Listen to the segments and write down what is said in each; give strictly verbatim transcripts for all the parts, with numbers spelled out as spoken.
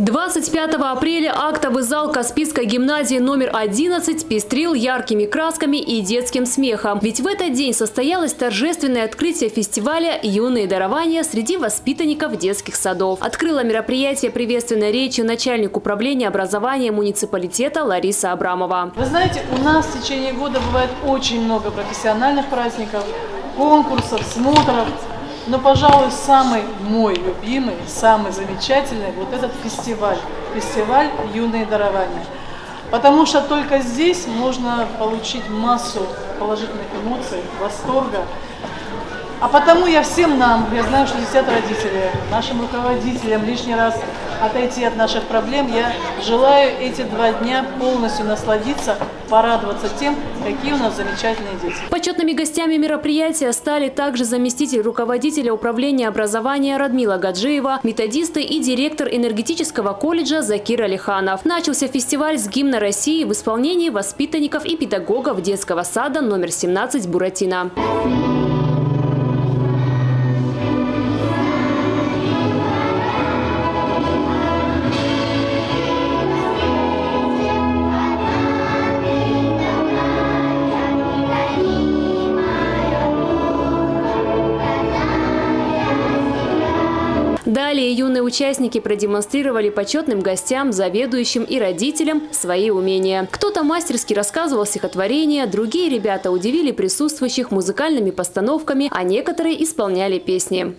двадцать пятого апреля актовый зал Каспийской гимназии номер одиннадцать пестрил яркими красками и детским смехом. Ведь в этот день состоялось торжественное открытие фестиваля «Юные дарования» среди воспитанников детских садов. Открыла мероприятие приветственной речью начальник управления образования муниципалитета Лариса Абрамова. Вы знаете, у нас в течение года бывает очень много профессиональных праздников, конкурсов, смотров. Но, пожалуй, самый мой любимый, самый замечательный вот этот фестиваль. Фестиваль «Юные дарования». Потому что только здесь можно получить массу положительных эмоций, восторга. А потому я всем нам, я знаю, что здесь родители, нашим руководителям лишний раз отойти от наших проблем, я желаю эти два дня полностью насладиться, порадоваться тем, какие у нас замечательные дети. Почетными гостями мероприятия стали также заместитель руководителя управления образования Радмила Гаджиева, методисты и директор энергетического колледжа Закир Алиханов. Начался фестиваль с гимна России в исполнении воспитанников и педагогов детского сада номер семнадцать «Буратино». Далее юные участники продемонстрировали почетным гостям, заведующим и родителям свои умения. Кто-то мастерски рассказывал стихотворения, другие ребята удивили присутствующих музыкальными постановками, а некоторые исполняли песни.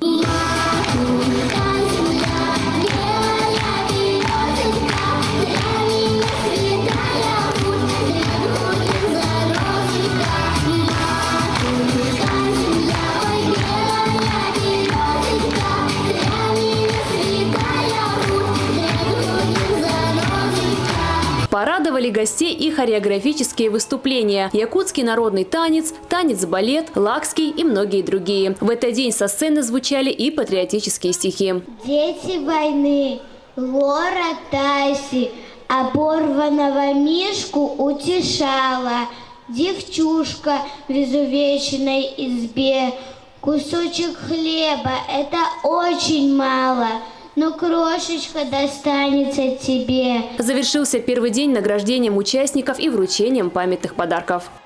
Порадовали гостей и хореографические выступления: якутский народный танец, танец-балет, лакский и многие другие. В этот день со сцены звучали и патриотические стихи. Дети войны, Лора Тайси, оборванного мишку утешала. Девчушка в изувеченной избе, кусочек хлеба – это очень мало. Но крошечка достанется тебе. Завершился первый день награждением участников и вручением памятных подарков.